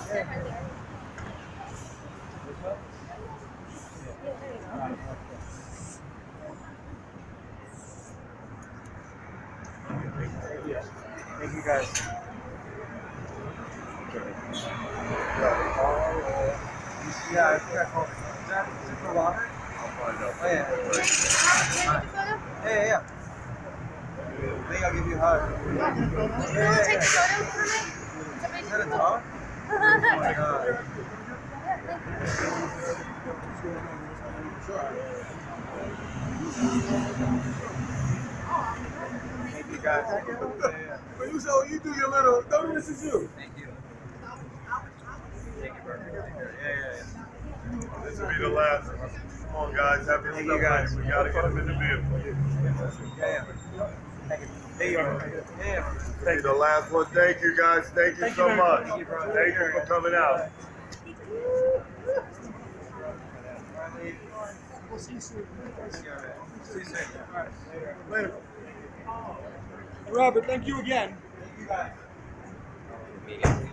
Thank you guys. Yeah, I think I called it. Is it for Robert? I'll find out. Oh, yeah. Yeah. I think I'll give you a hug. Would you want to take a photo for me? Is that a dog? Oh my god. Thank you guys. When you so you do your little, don't this is you. Thank you. Thank you, bro. Yeah. This will be the last one. Come on, guys. Have your Thank stuff you, guys. ready. We gotta get them in the vehicle. Yeah. Thank you. Thank you. Yeah. This will be the last one. Thank you, guys. Thank you so much. Thank you, bro. Thank you for coming out. We'll see you soon. See you soon. All right. Later. Robert, thank you again. Thank you guys.